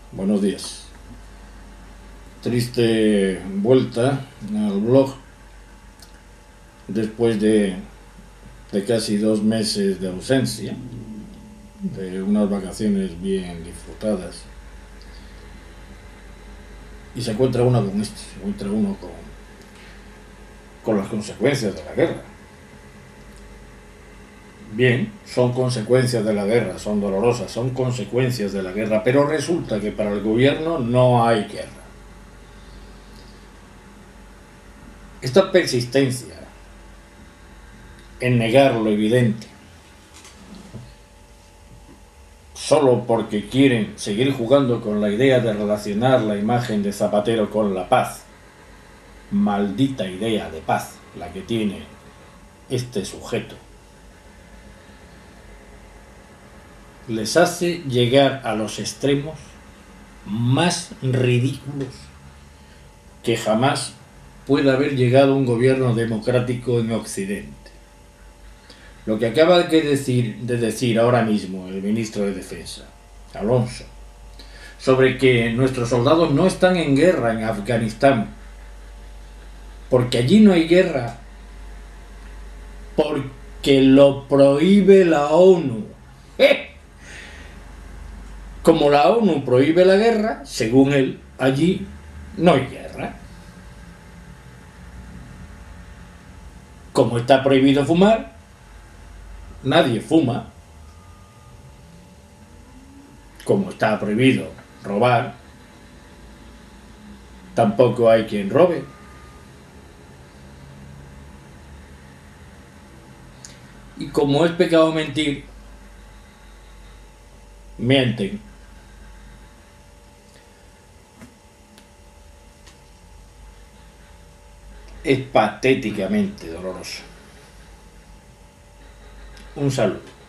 Buenos días. Triste vuelta al blog después de casi 2 meses de ausencia, de unas vacaciones bien disfrutadas. Y se encuentra uno con esto, se encuentra uno con las consecuencias de la guerra. Bien, son consecuencias de la guerra, son dolorosas, son consecuencias de la guerra, pero resulta que para el gobierno no hay guerra. Esta persistencia en negar lo evidente, solo porque quieren seguir jugando con la idea de relacionar la imagen de Zapatero con la paz, maldita idea de paz la que tiene este sujeto, les hace llegar a los extremos más ridículos que jamás pueda haber llegado un gobierno democrático en Occidente. Lo que acaba de decir ahora mismo el ministro de Defensa, Alonso, sobre que nuestros soldados no están en guerra en Afganistán, porque allí no hay guerra, porque lo prohíbe la ONU. Como la ONU prohíbe la guerra, según él, allí no hay guerra. Como está prohibido fumar, nadie fuma. Como está prohibido robar, tampoco hay quien robe. Y como es pecado mentir, mienten. Es patéticamente doloroso. Un saludo.